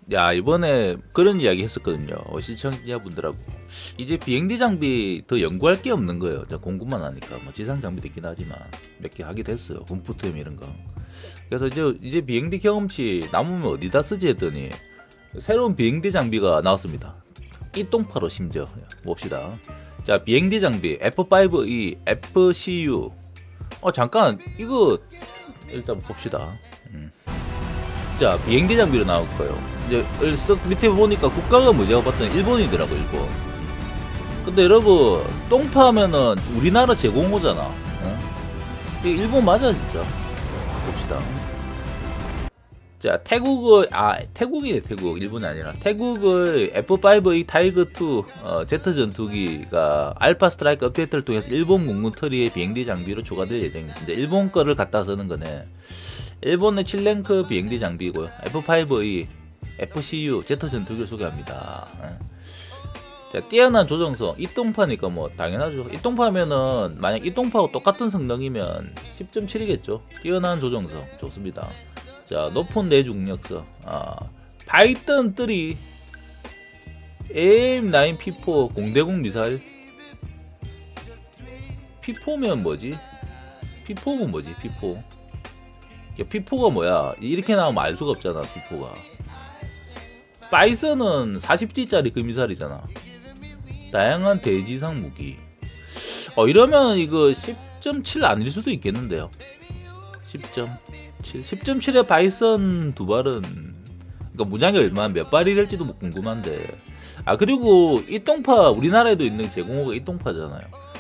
야, 이번에 그런 이야기 했었거든요. 시청자분들하고. 이제 비행기 장비 더 연구할 게 없는 거예요. 공급만 하니까. 뭐 지상 장비도 있긴 하지만 몇 개 하기도 했어요. 군푸트엠 이런 거. 그래서 이제 비행기 경험치 남으면 어디다 쓰지 했더니 새로운 비행기 장비가 나왔습니다. 이똥파로 심지어 봅시다. 자, 비행기 장비 F5E FCU. 잠깐 이거 일단 봅시다. 자, 비행기 장비로 나올 거예요. 이제 쓱 밑에 보니까 국가가 뭐 제가 봤더니 일본이더라고, 일본. 근데 여러분, 똥파 하면은 우리나라 제공호잖아. 어? 이게 일본 맞아, 진짜. 봅시다. 자, 태국이네, 태국. 일본이 아니라. 태국의 F5E 타이거2 제트 전투기가 알파 스트라이크 업데이트를 통해서 일본 공군 트리의 비행기 장비로 추가될 예정입니다. 이제 일본 거를 갖다 쓰는 거네. 일본의 7랭크 비행기 장비고요. F5E FCU 제트 전투기를 소개합니다. 자, 뛰어난 조정성. 이똥파니까 뭐 당연하죠. 이똥파면은 만약 이똥파하고 똑같은 성능이면 10.7이겠죠. 뛰어난 조정성 좋습니다. 자, 높은 내중력성. 파이썬 3 AIM-9 P4 공대공 미사일. P4면 뭐지? P4는 뭐지? P4. P4가 뭐야? 이렇게 나오면 알 수가 없잖아. P4가. 파이썬은 40G짜리 그 미사일이잖아. 다양한 대지상 무기. 이러면 이거 10.7 아닐 수도 있겠는데요. 10.7. 10.7의 바이썬 두 발은 그러니까 무장이 얼마 몇 발이 될지도 뭐 궁금한데. 그리고 이똥파 우리나라에도 있는 제공호가 이똥파잖아요.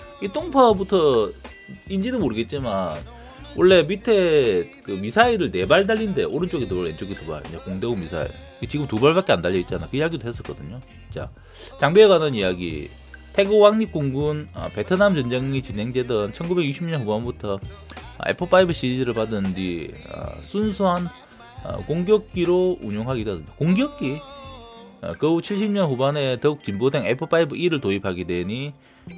이똥파부터 인지는 모르겠지만 원래 밑에 그 미사일을 4발 달린데 오른쪽에 2발 왼쪽에 2발 이제 공대공 미사일 지금 2발밖에 안 달려 있잖아. 그 이야기도 했었거든요. 자, 장비에 관한 이야기. 태국 왕립공군 베트남 전쟁이 진행되던 1960년 후반부터 F5 시리즈를 받은 뒤 순수한 공격기로 운용하게 되었습니다. 공격기? 그 후 70년 후반에 더욱 진보된 F5E를 도입하게 되니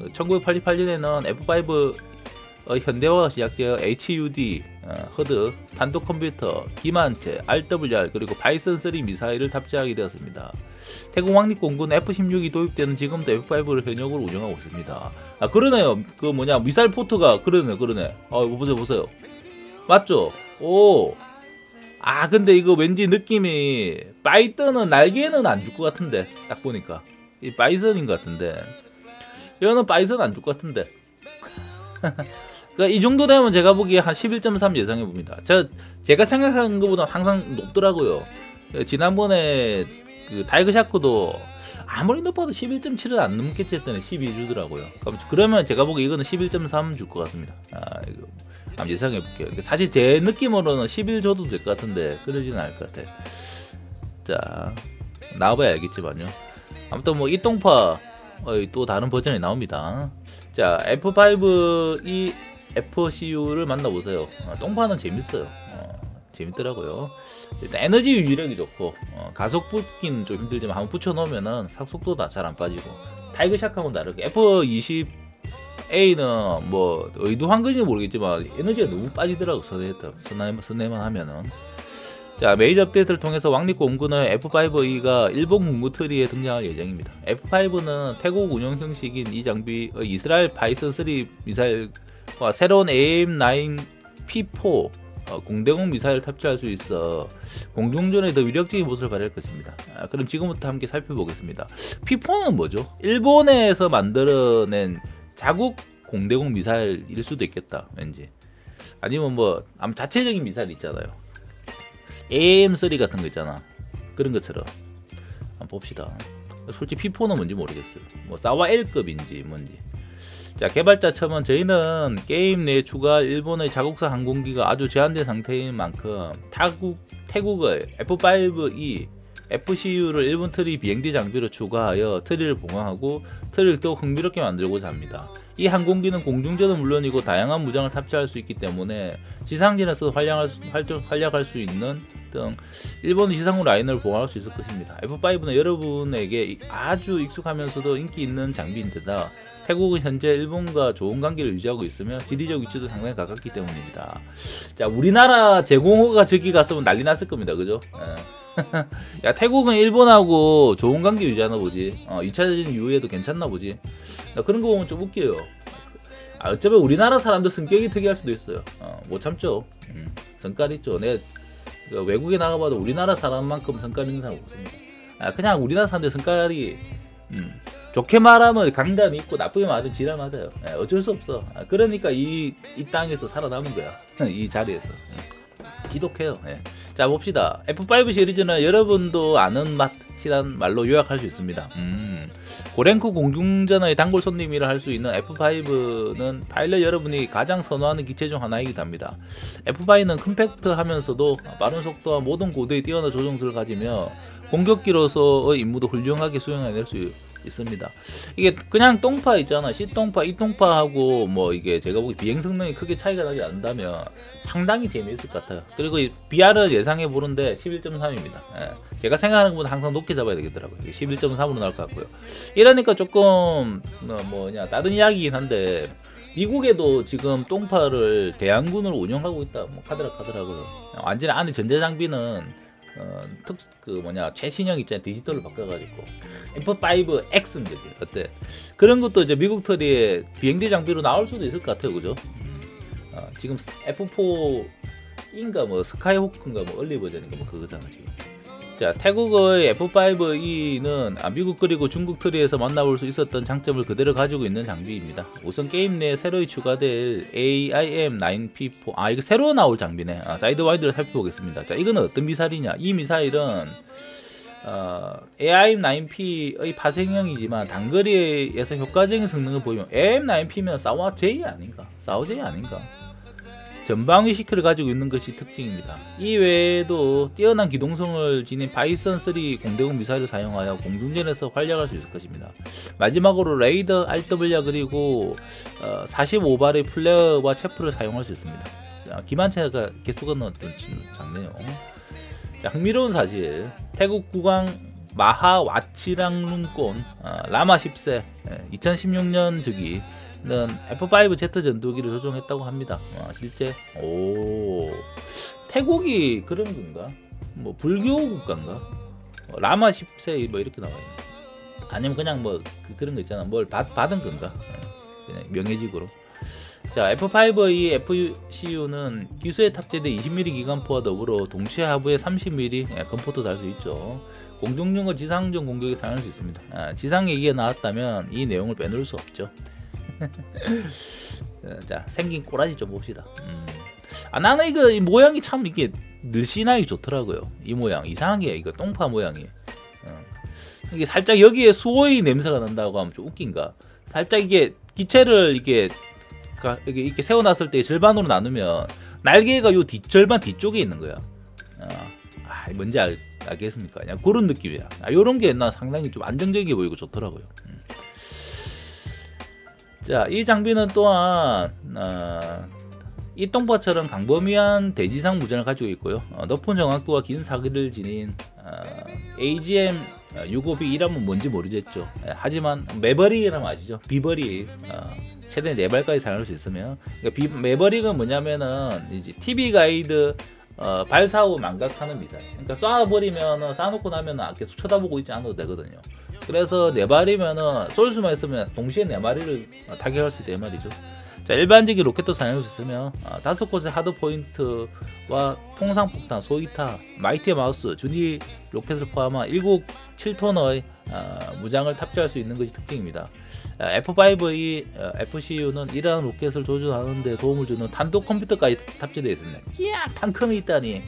1988년에는 F5 현대화가 시작되어 HUD, 허드, 탄도 컴퓨터, 기만체, RWR 그리고 바이슨 3 미사일을 탑재하게 되었습니다. 태국 왕립공군 F-16이 도입되는 지금도 F5를 현역으로 운영하고 있습니다. 그러네요. 그 뭐냐 미사일 포트가 그러네. 보세요. 맞죠? 오. 근데 이거 왠지 느낌이 파이썬은 날개는 안 줄 것 같은데 딱 보니까 이 바이슨인 것 같은데 이거는 바이슨 안 줄 것 같은데. 그러니까 이 정도 되면 제가 보기에 한 11.3 예상해 봅니다. 제가 생각하는 것보다 항상 높더라고요. 지난번에 그 타이거 샤크도 아무리 높아도 11.7은 안 넘겠지 했더니 12 주더라고요. 그러면 제가 보기에 이거는 11.3 줄 것 같습니다. 이거 한번 예상해 볼게요. 사실 제 느낌으로는 11 줘도 될 것 같은데 그러지는 않을 것 같아. 자, 나와봐야 알겠지만요. 아무튼 뭐 이똥파 또 다른 버전이 나옵니다. 자, F5E FCU를 만나보세요. 똥파는 재밌어요. 재밌더라고요. 일단 에너지 유지력이 좋고 가속 붙기는 좀 힘들지만 한번 붙여놓으면은 속도도 잘 안 빠지고 타이거 샤크하고는 다르게 F20A는 뭐 의도한 건지 모르겠지만 에너지가 너무 빠지더라고. 선회만 하면은. 자, 메이저 업데이트를 통해서 왕립공군의 F5E가 일본 공군 트리에 등장할 예정입니다. F5는 태국 운영 형식인 이 장비 이스라엘 바이슨 3 미사일과 새로운 AIM-9 P4 공대공 미사일을 탑재할 수 있어 공중전에 더 위력적인 모습을 발휘할 것입니다. 그럼 지금부터 함께 살펴보겠습니다. P4는 뭐죠? 일본에서 만들어낸 자국 공대공 미사일일 수도 있겠다. 왠지. 아니면 뭐 자체적인 미사일 있잖아요. AM3 같은 거 있잖아. 그런 것처럼 한번 봅시다. 솔직히 P4는 뭔지 모르겠어요. 뭐 사와 L급인지 뭔지. 자, 개발자 첨언. 저희는 게임 내 추가 일본의 자국산 항공기가 아주 제한된 상태인 만큼 태국의 F5E FCU를 일본 트리 비행기 장비로 추가하여 트리를 봉합하고 트리를 더욱 흥미롭게 만들고자 합니다. 이 항공기는 공중전은 물론이고 다양한 무장을 탑재할 수 있기 때문에 지상진에서 활약할 수 있는 등 일본의 지상군 라인을 보강할 수 있을 것입니다. F5는 여러분에게 아주 익숙하면서도 인기 있는 장비인데다 태국은 현재 일본과 좋은 관계를 유지하고 있으며 지리적 위치도 상당히 가깝기 때문입니다. 자, 우리나라 제공호가 저기 갔으면 난리 났을 겁니다. 그죠? 야, 태국은 일본하고 좋은 관계 유지하나 보지. 2차전 이후에도 괜찮나 보지. 나 그런 거 보면 좀 웃겨요. 어차피 우리나라 사람들 성격이 특이할 수도 있어요. 못 참죠. 성깔 있죠. 내가 외국에 나가봐도 우리나라 사람만큼 성깔 있는 사람 없습니다. 그냥 우리나라 사람들 성깔이 좋게 말하면 강단이 있고 나쁘게 말하면 지랄 맞아요. 어쩔 수 없어. 그러니까 이 땅에서 살아남은 거야. 이 자리에서. 지독해요. 자, 봅시다. F5 시리즈는 여러분도 아는 맛이란 말로 요약할 수 있습니다. 고랭크 공중전의 단골 손님이라 할 수 있는 F5는 파일럿 여러분이 가장 선호하는 기체 중 하나이기도 합니다. F5는 컴팩트하면서도 빠른 속도와 모든 고도의 뛰어난 조종술을 가지며 공격기로서의 임무도 훌륭하게 수행해낼 수 있습니다. 이게 그냥 똥파 있잖아. C똥파, E똥파하고 뭐 이게 제가 보기 비행 성능이 크게 차이가 나지 않는다면 상당히 재미있을 것 같아요. 그리고 이 BR을 예상해 보는데 11.3입니다. 제가 생각하는 것보다 항상 높게 잡아야 되겠더라고요. 11.3으로 나올 것 같고요. 이러니까 조금 다른 이야기긴 한데 미국에도 지금 똥파를 대항군으로 운영하고 있다. 뭐 카더라고요. 완전히 안에 전자 장비는 최신형 있잖아요. 디지털로 바꿔가지고 F5X인 거지. 어때? 그런 것도 이제 미국 터리에 비행대 장비로 나올 수도 있을 것 같아요. 그죠? 지금 F4인가 뭐 스카이호크인가 뭐 얼리 버전인가 뭐 그거잖아 지금. 자, 태국의 F5E는 미국 그리고 중국 트리에서 만나볼 수 있었던 장점을 그대로 가지고 있는 장비입니다. 우선 게임 내에 새로이 추가될 AIM-9P4 이거 새로 나올 장비네. 사이드와이드를 살펴보겠습니다. 자, 이거는 어떤 미사일이냐? 이 미사일은 AIM-9P의 파생형이지만 단거리에서 효과적인 성능을 보이면 AIM-9P면 사오제이 아닌가? 사오제이 아닌가? 전방위 시크를 가지고 있는 것이 특징입니다. 이 외에도 뛰어난 기동성을 지닌 파이썬 3 공대공 미사일을 사용하여 공중전에서 활약할 수 있을 것입니다. 마지막으로 레이더 RW와 그리고 45발의 플레어와 체프를 사용할 수 있습니다. 기만체가 개수가 넣었던 작네요. 자, 흥미로운 사실, 태국 국왕 마하 와치랑룬권 라마 10세 2016년 즉위 는 F5Z 전투기를 조종했다고 합니다. 실제 태국이 그런 건가? 뭐 불교 국가인가? 라마 10세 뭐 이렇게 나와 있네. 아니면 그냥 뭐 그런 거 있잖아. 뭘 받은 건가? 그냥 명예직으로. 자, F5의 FCU는 기수에 탑재된 20mm 기관포와 더불어 동시에 하부에 30mm 건포도 달 수 있죠. 공중용과 지상전 공격에 사용할 수 있습니다. 지상 얘기가 나왔다면 이 내용을 빼놓을 수 없죠. 자, 생긴 꼬라지 좀 봅시다. 나는 이거 이 모양이 참 이게 늘씬하게 좋더라고요. 이 모양 이상하게 이거 똥파 모양이. 이게 살짝 여기에 수호의 냄새가 난다고 하면 좀 웃긴가? 살짝 이게 기체를 이게 세워놨을 때 절반으로 나누면 날개가 요 뒷절반 뒤쪽에 있는 거야. 뭔지 알겠습니까? 그냥 그런 느낌이야. 요런 게 나 상당히 좀 안정적이게 보이고 좋더라고요. 자, 이 장비는 또한 이 똥파처럼 광범위한 대지상 무전을 가지고 있고요. 높은 정확도와 긴 사거리를 지닌 AGM-65B이라면 뭔지 모르겠죠. 하지만 매버릭이라면 아시죠? 비버릭 최대 4발까지 사용할 수 있으며, 그러니까 매버릭은 뭐냐면은 이제 TV 가이드 발사 후 망각하는 미사일. 그러니까 쏴버리면 쏴놓고 나면 계속 쳐다보고 있지 않아도 되거든요. 그래서 4발이면은 쏠 수만 있으면 동시에 4마리를 타격할 수 있단 말이죠. 자, 일반적인 로켓도 사용할 수 있으며 5곳의 하드 포인트와 통상폭탄, 소이타, 마이티 마우스, 주니 로켓을 포함한 7톤의 무장을 탑재할 수 있는 것이 특징입니다. F5의 FCU는 이러한 로켓을 조준하는 데 도움을 주는 단독 컴퓨터까지 탑재되어 있습니다. 이야, 탕컴이 있다니.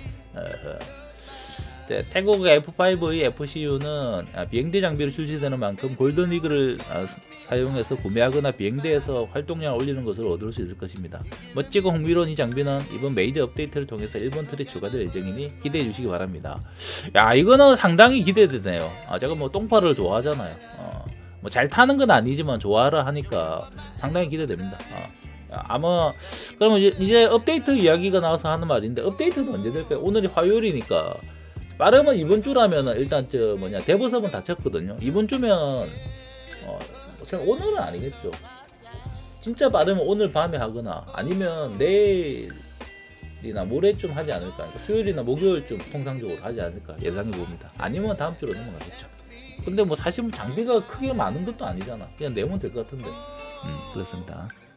태국의 F5의 FCU는 비행대 장비로 출시되는 만큼 골든 이글을 사용해서 구매하거나 비행대에서 활동량을 올리는 것을 얻을 수 있을 것입니다. 멋지고 흥미로운 이 장비는 이번 메이저 업데이트를 통해서 일본 틀에 추가될 예정이니 기대해 주시기 바랍니다. 야, 이거는 상당히 기대되네요. 제가 뭐 똥파를 좋아하잖아요. 뭐 잘 타는 건 아니지만 좋아하라 하니까 상당히 기대됩니다. 아마 그러면 이제 업데이트 이야기가 나와서 하는 말인데, 업데이트는 언제 될까요? 오늘이 화요일이니까 빠르면 이번 주라면 일단 대부섭은 닫혔거든요. 이번 주면 오늘은 아니겠죠. 진짜 빠르면 오늘 밤에 하거나 아니면 내일 수요일이나 모레쯤 하지 않을까. 그러니까 수요일이나 목요일쯤 통상적으로 하지 않을까 예상해 봅니다. 아니면 다음 주로 넘어가겠죠. 근데 뭐 사실 장비가 크게 많은 것도 아니잖아. 그냥 내면 될 것 같은데. 그렇습니다.